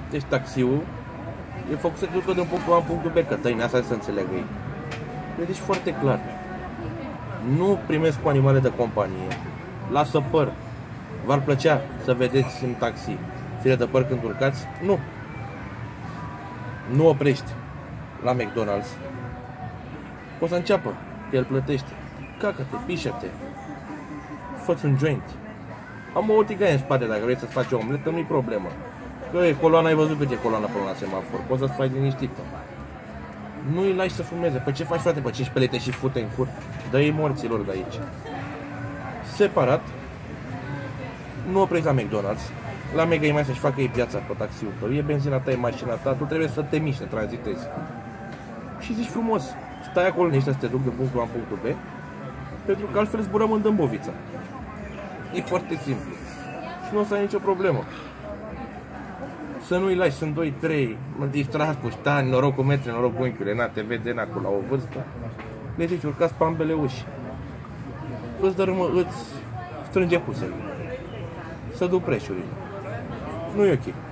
Deci taxiul e făcut să ducă de un punct A în punctul B, că tăine asta să înțeleagă ei. Deci foarte clar. Nu primesc cu animale de companie. Lasă păr. V-ar plăcea să vedeți în taxi fire de păr când urcați? Nu. Nu oprești la McDonald's. O să înceapă, că el plătește. Cacă-te, pișă-te. Fă-ți un joint. Am o tigaie în spate, dacă vrei să-ți faci o omletă, nu-i problemă. Că e coloana, ai văzut cât e coloana până la semafor. Poți să-ți faci liniștită. Nu îi lași să fumeze. Păi ce faci, frate? Pe 5 pelete și fute în cur? Dă-i morților de aici. Separat. Nu oprești la McDonald's. La Mega e mai să-și facă ei piața pe taxiul tău. E benzina ta, e mașina ta. Tu trebuie să te miști, să tranzitezi. Și zici frumos. Stai acolo niște să te duc de punctul A în punctul B. Pentru că altfel zburăm în Dâmbovița. E foarte simplu. Și nu o să ai nicio problemă. Să nu-i lași, sunt 2-3, mă distrați puștani, noroc cu metre, noroc cu unchiule, na, te vede n-acolo la o vârstă. Le zici, urcați pe ambele uși. Îți strânge pusele. Să duc preșurile. Nu e ok.